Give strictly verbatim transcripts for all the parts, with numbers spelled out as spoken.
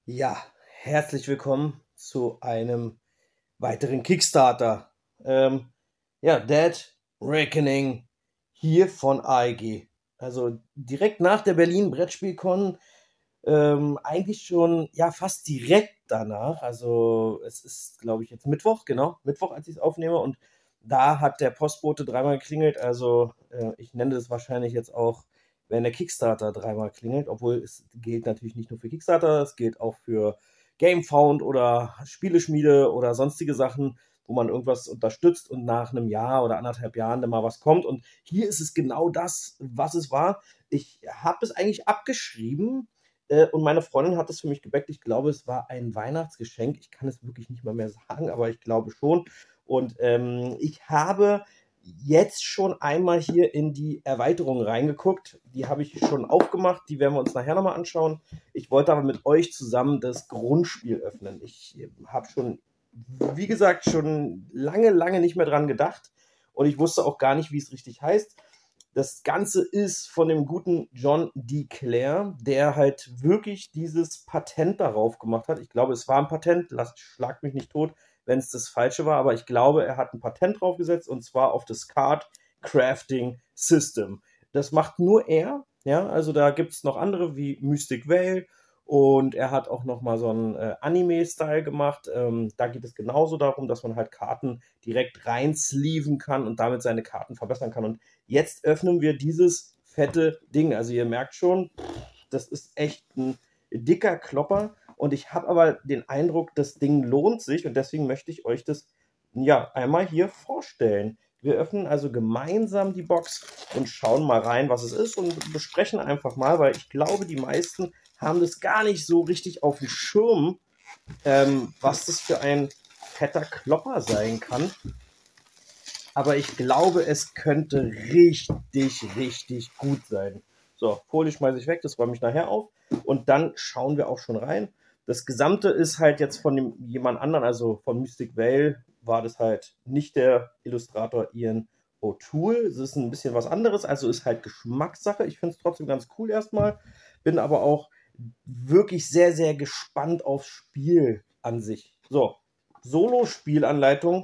Ja, herzlich willkommen zu einem weiteren Kickstarter. Ähm, ja, Dead Reckoning hier von A E G. Also direkt nach der Berlin Brettspielcon, ähm, eigentlich schon, ja, fast direkt danach. Also es ist, glaube ich, jetzt Mittwoch, genau, Mittwoch, als ich es aufnehme. Und da hat der Postbote dreimal geklingelt. Also äh, ich nenne das wahrscheinlich jetzt auch, wenn der Kickstarter dreimal klingelt, obwohl es gilt natürlich nicht nur für Kickstarter, es gilt auch für Gamefound oder Spieleschmiede oder sonstige Sachen, wo man irgendwas unterstützt und nach einem Jahr oder anderthalb Jahren dann mal was kommt. Und hier ist es genau das, was es war. Ich habe es eigentlich abgeschrieben, äh, und meine Freundin hat es für mich gebackt. Ich glaube, es war ein Weihnachtsgeschenk. Ich kann es wirklich nicht mal mehr sagen, aber ich glaube schon. Und ähm, ich habe jetzt schon einmal hier in die Erweiterung reingeguckt. Die habe ich schon aufgemacht. Die werden wir uns nachher nochmal anschauen. Ich wollte aber mit euch zusammen das Grundspiel öffnen. Ich habe schon, wie gesagt, schon lange, lange nicht mehr dran gedacht. Und ich wusste auch gar nicht, wie es richtig heißt. Das Ganze ist von dem guten John D. Clare, der halt wirklich dieses Patent darauf gemacht hat. Ich glaube, es war ein Patent, lasst, schlagt mich nicht tot, wenn es das Falsche war, aber ich glaube, er hat ein Patent drauf gesetzt und zwar auf das Card Crafting System. Das macht nur er, ja, also da gibt es noch andere wie Mystic Vale und er hat auch noch mal so einen äh, Anime-Style gemacht. Ähm, da geht es genauso darum, dass man halt Karten direkt reinsleeven kann und damit seine Karten verbessern kann. Und jetzt öffnen wir dieses fette Ding. Also ihr merkt schon, das ist echt ein dicker Klopper. Und ich habe aber den Eindruck, das Ding lohnt sich. Und deswegen möchte ich euch das ja einmal hier vorstellen. Wir öffnen also gemeinsam die Box und schauen mal rein, was es ist und besprechen einfach mal, weil ich glaube, die meisten haben das gar nicht so richtig auf dem Schirm, ähm, was das für ein fetter Klopper sein kann. Aber ich glaube, es könnte richtig, richtig gut sein. So, Folie schmeiße ich weg, das räume ich nachher auf. Und dann schauen wir auch schon rein. Das Gesamte ist halt jetzt von dem, jemand anderen, also von Mystic Vale, war das halt nicht der Illustrator Ian O'Toole. Es ist ein bisschen was anderes, also ist halt Geschmackssache. Ich finde es trotzdem ganz cool erstmal. Bin aber auch wirklich sehr, sehr gespannt aufs Spiel an sich. So, Solo-Spielanleitung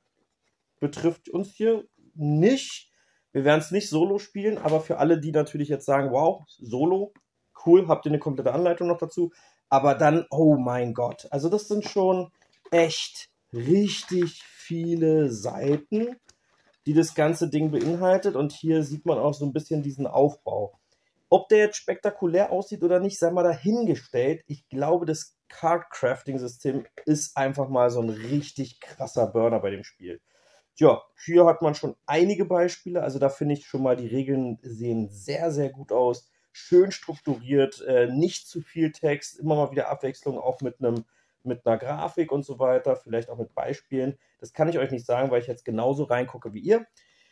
betrifft uns hier nicht. Wir werden es nicht solo spielen, aber für alle, die natürlich jetzt sagen, wow, Solo, cool, habt ihr eine komplette Anleitung noch dazu. Aber dann, oh mein Gott, also das sind schon echt richtig viele Seiten, die das ganze Ding beinhaltet. Und hier sieht man auch so ein bisschen diesen Aufbau. Ob der jetzt spektakulär aussieht oder nicht, sei mal dahingestellt. Ich glaube, das Card-Crafting-System ist einfach mal so ein richtig krasser Burner bei dem Spiel. Ja, hier hat man schon einige Beispiele. Also da finde ich schon mal, die Regeln sehen sehr, sehr gut aus. Schön strukturiert, äh, nicht zu viel Text, immer mal wieder Abwechslung, auch mit einem mit einer Grafik und so weiter, vielleicht auch mit Beispielen. Das kann ich euch nicht sagen, weil ich jetzt genauso reingucke wie ihr.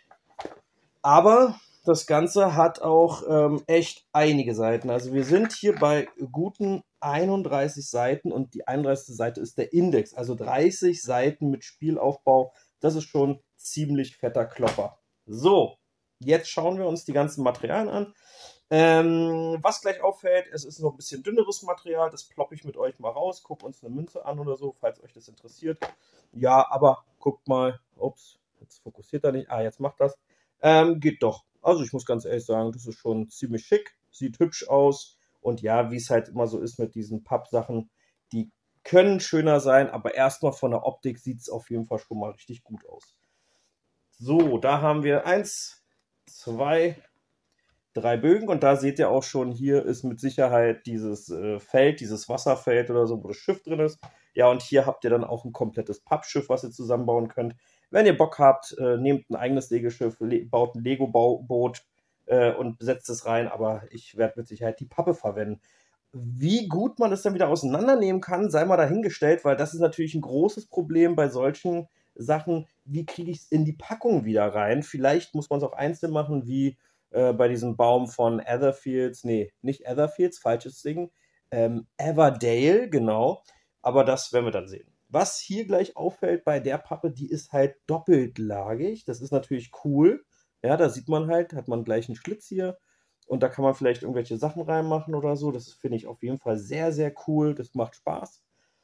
Aber das Ganze hat auch ähm, echt einige Seiten. Also wir sind hier bei guten einunddreißig Seiten und die einunddreißigste Seite ist der Index. Also dreißig Seiten mit Spielaufbau. Das ist schon ziemlich fetter Klopper. So, jetzt schauen wir uns die ganzen Materialien an. Ähm, was gleich auffällt, es ist noch ein bisschen dünneres Material. Das ploppe ich mit euch mal raus. Guckt uns eine Münze an oder so, falls euch das interessiert. Ja, aber guckt mal. Ups, jetzt fokussiert er nicht. Ah, jetzt macht das. Ähm, geht doch. Also ich muss ganz ehrlich sagen, das ist schon ziemlich schick, sieht hübsch aus. Und ja, wie es halt immer so ist mit diesen Pappsachen, die können schöner sein, aber erstmal von der Optik sieht es auf jeden Fall schon mal richtig gut aus. So, da haben wir eins, zwei, drei Bögen und da seht ihr auch schon, hier ist mit Sicherheit dieses äh, Feld, dieses Wasserfeld oder so, wo das Schiff drin ist. Ja, und hier habt ihr dann auch ein komplettes Pappschiff, was ihr zusammenbauen könnt. Wenn ihr Bock habt, äh, nehmt ein eigenes Legeschiff, le baut ein Lego-Boot äh, und setzt es rein, aber ich werde mit Sicherheit die Pappe verwenden. Wie gut man es dann wieder auseinandernehmen kann, sei mal dahingestellt, weil das ist natürlich ein großes Problem bei solchen Sachen. Wie kriege ich es in die Packung wieder rein? Vielleicht muss man es auch einzeln machen, wie äh, bei diesem Baum von Etherfields. Nee, nicht Etherfields, falsches Ding. Ähm, Everdale, genau. Aber das werden wir dann sehen. Was hier gleich auffällt bei der Pappe, die ist halt doppeltlagig. Das ist natürlich cool. Ja, da sieht man halt, hat man gleich einen Schlitz hier. Und da kann man vielleicht irgendwelche Sachen reinmachen oder so. Das finde ich auf jeden Fall sehr, sehr cool. Das macht Spaß.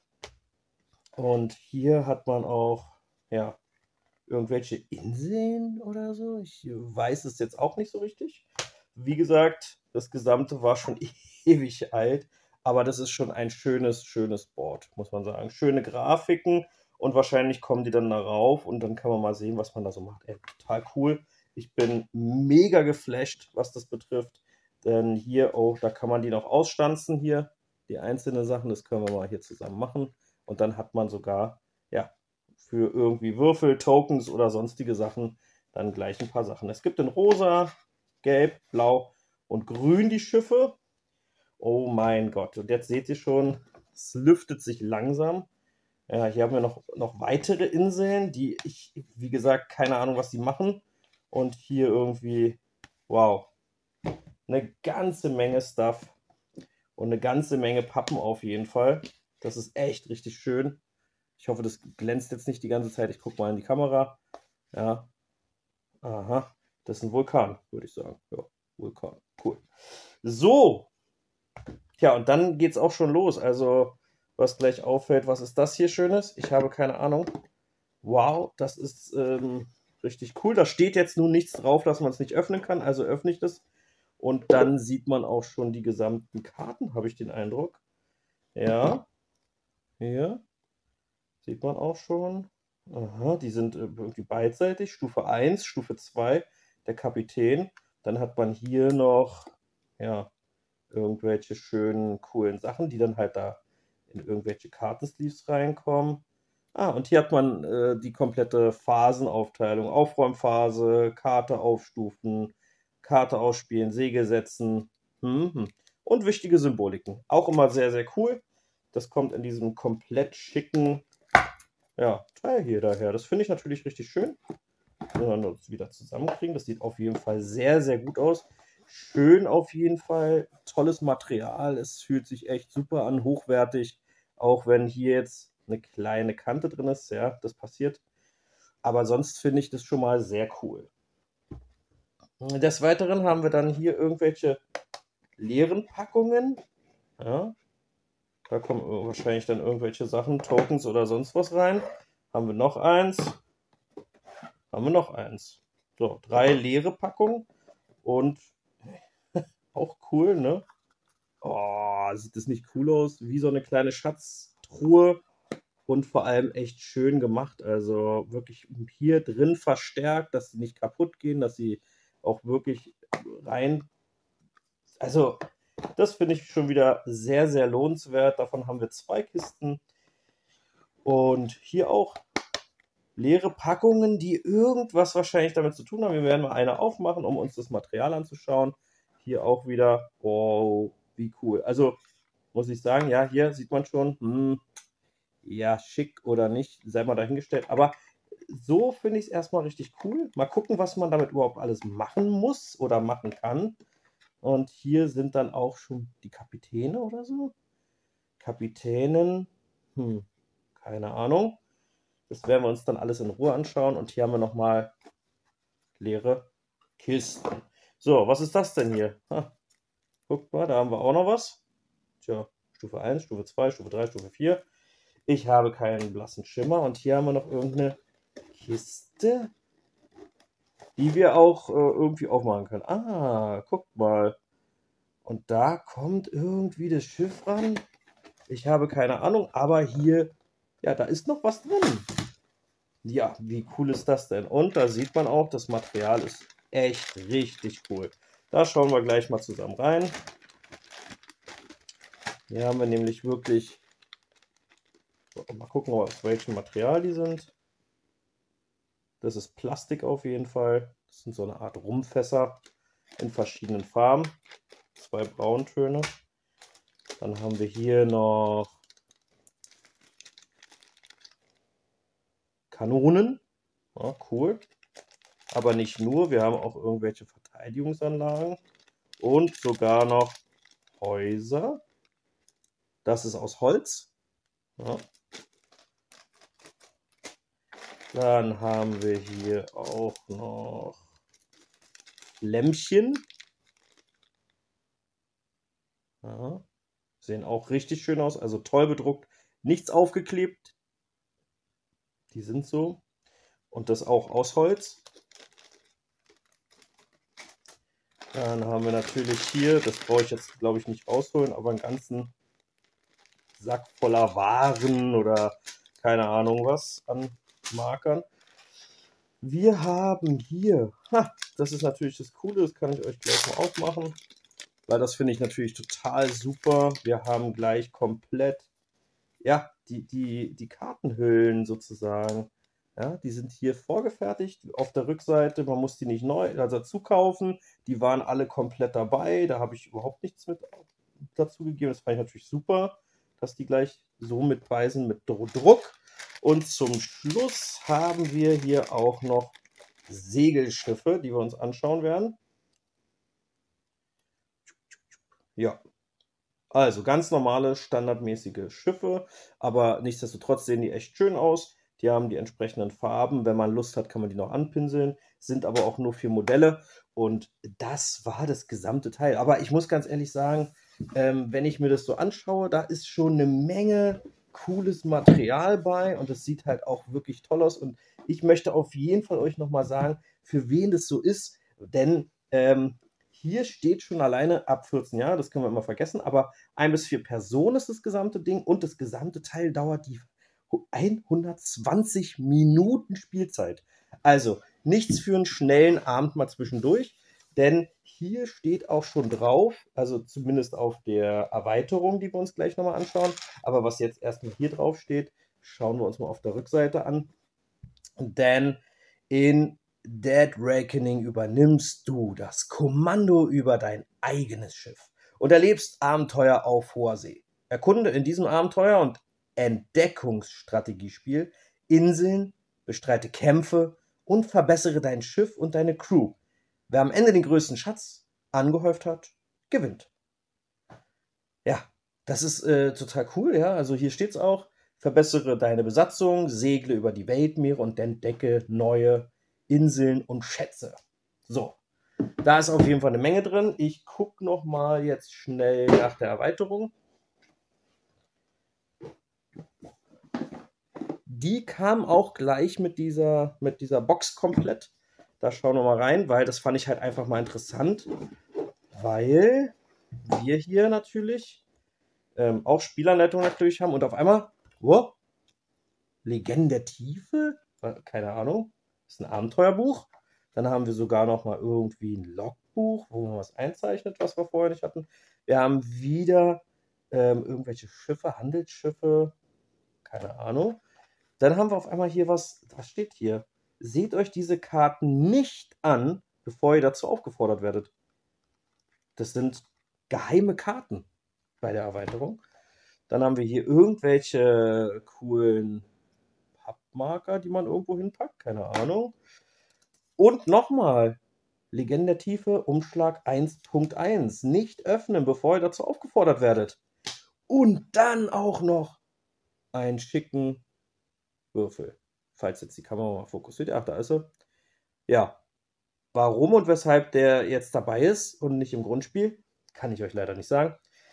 Und hier hat man auch, ja, irgendwelche Inseln oder so. Ich weiß es jetzt auch nicht so richtig. Wie gesagt, das Gesamte war schon ewig alt, aber das ist schon ein schönes, schönes Board, muss man sagen. Schöne Grafiken und wahrscheinlich kommen die dann darauf und dann kann man mal sehen, was man da so macht. Ey, total cool. Ich bin mega geflasht, was das betrifft. Denn hier auch, da kann man die noch ausstanzen hier, die einzelnen Sachen, das können wir mal hier zusammen machen. Und dann hat man sogar, ja, für irgendwie Würfel, Tokens oder sonstige Sachen dann gleich ein paar Sachen. Es gibt in rosa, gelb, blau und grün die Schiffe. Oh mein Gott. Und jetzt seht ihr schon, es lüftet sich langsam. Ja, hier haben wir noch, noch weitere Inseln, die ich, wie gesagt, keine Ahnung, was die machen. Und hier irgendwie, wow, eine ganze Menge Stuff und eine ganze Menge Pappen auf jeden Fall. Das ist echt richtig schön. Ich hoffe, das glänzt jetzt nicht die ganze Zeit. Ich gucke mal in die Kamera. Ja. Aha. Das ist ein Vulkan, würde ich sagen. Ja, Vulkan. Cool. So. Tja, und dann geht es auch schon los. Also, was gleich auffällt, was ist das hier Schönes? Ich habe keine Ahnung. Wow, das ist ähm, richtig cool. Da steht jetzt nun nichts drauf, dass man es nicht öffnen kann. Also öffne ich das. Und dann sieht man auch schon die gesamten Karten, habe ich den Eindruck. Ja. Hier. Sieht man auch schon. Aha, die sind irgendwie beidseitig. Stufe eins, Stufe zwei, der Kapitän. Dann hat man hier noch, ja, irgendwelche schönen, coolen Sachen, die dann halt da in irgendwelche Kartensleeves reinkommen. Ah, und hier hat man äh, die komplette Phasenaufteilung. Aufräumphase, Karte aufstufen, Karte ausspielen, Segel setzen. Mhm. Und wichtige Symboliken. Auch immer sehr, sehr cool. Das kommt in diesem komplett schicken, ja, Teil hier daher. Das finde ich natürlich richtig schön. Wenn wir das wieder zusammenkriegen. Das sieht auf jeden Fall sehr, sehr gut aus. Schön auf jeden Fall. Tolles Material. Es fühlt sich echt super an, hochwertig. Auch wenn hier jetzt eine kleine Kante drin ist. Ja, das passiert. Aber sonst finde ich das schon mal sehr cool. Des Weiteren haben wir dann hier irgendwelche leeren Packungen. Ja, da kommen wahrscheinlich dann irgendwelche Sachen, Tokens oder sonst was rein. Haben wir noch eins. Haben wir noch eins. So, drei leere Packungen. Und auch cool, ne? Oh, sieht das nicht cool aus? Wie so eine kleine Schatztruhe. Und vor allem echt schön gemacht. Also wirklich hier drin verstärkt, dass sie nicht kaputt gehen, dass sie auch wirklich rein. Also, das finde ich schon wieder sehr, sehr lohnenswert. Davon haben wir zwei Kisten. Und hier auch leere Packungen, die irgendwas wahrscheinlich damit zu tun haben. Wir werden mal eine aufmachen, um uns das Material anzuschauen. Hier auch wieder, wow, wie cool. Also muss ich sagen, ja, hier sieht man schon, hm, ja, schick oder nicht, sei mal dahingestellt. Aber so finde ich es erstmal richtig cool. Mal gucken, was man damit überhaupt alles machen muss oder machen kann. Und hier sind dann auch schon die Kapitäne oder so. Kapitänen, hm, keine Ahnung. Das werden wir uns dann alles in Ruhe anschauen. Und hier haben wir nochmal leere Kisten. So, was ist das denn hier? Ha, guckt mal, da haben wir auch noch was. Tja, Stufe eins, Stufe zwei, Stufe drei, Stufe vier. Ich habe keinen blassen Schimmer. Und hier haben wir noch irgendeine Kiste, die wir auch äh, irgendwie aufmachen können. Ah, guckt mal. Und da kommt irgendwie das Schiff ran. Ich habe keine Ahnung, aber hier, ja, da ist noch was drin. Ja, wie cool ist das denn? Und da sieht man auch, das Material ist echt richtig cool. Da schauen wir gleich mal zusammen rein. Hier haben wir nämlich wirklich, mal gucken, aus welchem Material die sind. Das ist Plastik auf jeden Fall. Das sind so eine Art Rumfässer in verschiedenen Farben. Zwei Brauntöne. Dann haben wir hier noch Kanonen. Ja, cool. Aber nicht nur, wir haben auch irgendwelche Verteidigungsanlagen und sogar noch Häuser. Das ist aus Holz. Ja. Dann haben wir hier auch noch Lämpchen. Ja. Sehen auch richtig schön aus, also toll bedruckt. Nichts aufgeklebt. Die sind so. Und das auch aus Holz. Dann haben wir natürlich hier, das brauche ich jetzt glaube ich nicht rausholen, aber einen ganzen Sack voller Waren oder keine Ahnung was an Markern. Wir haben hier, ha, das ist natürlich das Coole, das kann ich euch gleich mal aufmachen, weil das finde ich natürlich total super. Wir haben gleich komplett, ja, die, die, die Kartenhüllen sozusagen. Ja, die sind hier vorgefertigt auf der Rückseite. Man muss die nicht neu also dazu kaufen. Die waren alle komplett dabei. Da habe ich überhaupt nichts mit dazu gegeben. Das fand ich natürlich super, dass die gleich so mit bei sind mit Druck. Und zum Schluss haben wir hier auch noch Segelschiffe, die wir uns anschauen werden. Ja, also ganz normale, standardmäßige Schiffe, aber nichtsdestotrotz sehen die echt schön aus. Die haben die entsprechenden Farben. Wenn man Lust hat, kann man die noch anpinseln. Sind aber auch nur vier Modelle. Und das war das gesamte Teil. Aber ich muss ganz ehrlich sagen, ähm, wenn ich mir das so anschaue, da ist schon eine Menge cooles Material bei. Und es sieht halt auch wirklich toll aus. Und ich möchte auf jeden Fall euch nochmal sagen, für wen das so ist. Denn ähm, hier steht schon alleine ab vierzehn Jahre, das können wir immer vergessen, aber ein bis vier Personen ist das gesamte Ding und das gesamte Teil dauert die hundertzwanzig Minuten Spielzeit. Also nichts für einen schnellen Abend mal zwischendurch, denn hier steht auch schon drauf, also zumindest auf der Erweiterung, die wir uns gleich nochmal anschauen, aber was jetzt erstmal hier drauf steht, schauen wir uns mal auf der Rückseite an. Denn in Dead Reckoning übernimmst du das Kommando über dein eigenes Schiff und erlebst Abenteuer auf hoher See. Erkunde in diesem Abenteuer- und Entdeckungsstrategiespiel Inseln, bestreite Kämpfe und verbessere dein Schiff und deine Crew. Wer am Ende den größten Schatz angehäuft hat, gewinnt. Ja, das ist äh, total cool, ja. Also hier steht es auch, verbessere deine Besatzung, segle über die Weltmeere und entdecke neue Inseln und Schätze. So, da ist auf jeden Fall eine Menge drin. Ich gucke noch mal jetzt schnell nach der Erweiterung. Die kam auch gleich mit dieser, mit dieser Box komplett. Da schauen wir mal rein, weil das fand ich halt einfach mal interessant, weil wir hier natürlich ähm, auch Spielanleitung natürlich haben und auf einmal, oh, Legenden der Tiefe, keine Ahnung, das ist ein Abenteuerbuch. Dann haben wir sogar noch mal irgendwie ein Logbuch, wo man was einzeichnet, was wir vorher nicht hatten. Wir haben wieder ähm, irgendwelche Schiffe, Handelsschiffe, keine Ahnung. Dann haben wir auf einmal hier was, was steht hier? Seht euch diese Karten nicht an, bevor ihr dazu aufgefordert werdet. Das sind geheime Karten bei der Erweiterung. Dann haben wir hier irgendwelche coolen Pappmarker, die man irgendwo hinpackt, keine Ahnung. Und nochmal, Legende der Tiefe, Umschlag eins Punkt eins. Nicht öffnen, bevor ihr dazu aufgefordert werdet. Und dann auch noch einen schicken Würfel. Falls jetzt die Kamera mal fokussiert. Ach, da ist er. Ja. Warum und weshalb der jetzt dabei ist und nicht im Grundspiel, kann ich euch leider nicht sagen.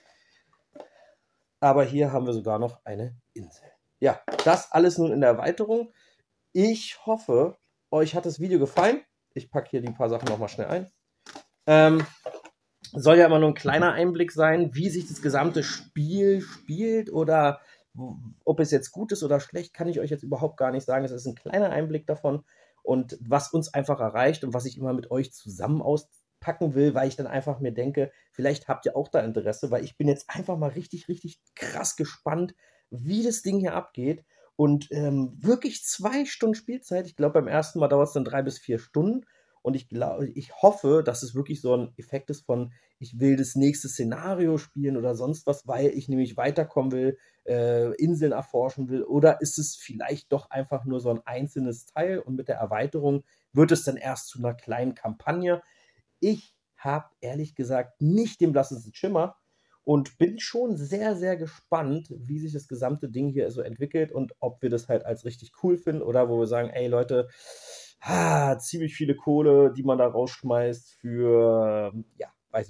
Aber hier haben wir sogar noch eine Insel. Ja, das alles nun in der Erweiterung. Ich hoffe, euch hat das Video gefallen. Ich packe hier die paar Sachen nochmal schnell ein. Ähm, soll ja immer nur ein kleiner Einblick sein, wie sich das gesamte Spiel spielt oder ob es jetzt gut ist oder schlecht, kann ich euch jetzt überhaupt gar nicht sagen. Es ist ein kleiner Einblick davon und was uns einfach erreicht und was ich immer mit euch zusammen auspacken will, weil ich dann einfach mir denke, vielleicht habt ihr auch da Interesse, weil ich bin jetzt einfach mal richtig, richtig krass gespannt, wie das Ding hier abgeht. Und ähm, wirklich zwei Stunden Spielzeit. Ich glaube, beim ersten Mal dauert es dann drei bis vier Stunden. Und ich glaube, ich hoffe, dass es wirklich so ein Effekt ist von, ich will das nächste Szenario spielen oder sonst was, weil ich nämlich weiterkommen will, äh, Inseln erforschen will. Oder ist es vielleicht doch einfach nur so ein einzelnes Teil und mit der Erweiterung wird es dann erst zu einer kleinen Kampagne. Ich habe ehrlich gesagt nicht den blassesten Schimmer und bin schon sehr, sehr gespannt, wie sich das gesamte Ding hier so entwickelt und ob wir das halt als richtig cool finden oder wo wir sagen, ey Leute, ah, ziemlich viele Kohle, die man da rausschmeißt für, ja, weiß ich nicht.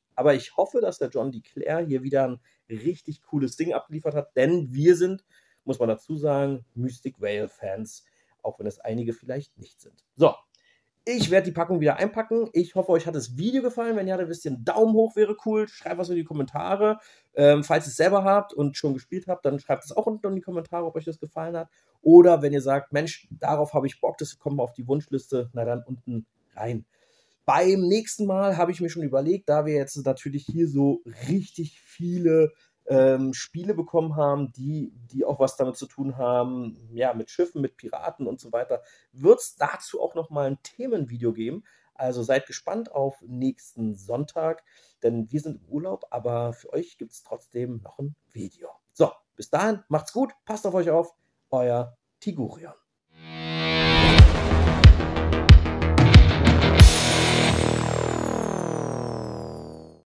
Aber ich hoffe, dass der John Declare hier wieder ein richtig cooles Ding abgeliefert hat, denn wir sind, muss man dazu sagen, Mystic Vale Fans, auch wenn es einige vielleicht nicht sind. So, ich werde die Packung wieder einpacken. Ich hoffe, euch hat das Video gefallen. Wenn ja, dann wisst ihr, ein Daumen hoch wäre cool. Schreibt was in die Kommentare. Ähm, falls ihr es selber habt und schon gespielt habt, dann schreibt es auch unten in die Kommentare, ob euch das gefallen hat. Oder wenn ihr sagt, Mensch, darauf habe ich Bock, das kommt mal auf die Wunschliste, na dann unten rein. Beim nächsten Mal habe ich mir schon überlegt, da wir jetzt natürlich hier so richtig viele ähm, Spiele bekommen haben, die, die auch was damit zu tun haben, ja, mit Schiffen, mit Piraten und so weiter, wird es dazu auch noch mal ein Themenvideo geben. Also seid gespannt auf nächsten Sonntag, denn wir sind im Urlaub, aber für euch gibt es trotzdem noch ein Video. So, bis dahin, macht's gut, passt auf euch auf, euer Tigurion.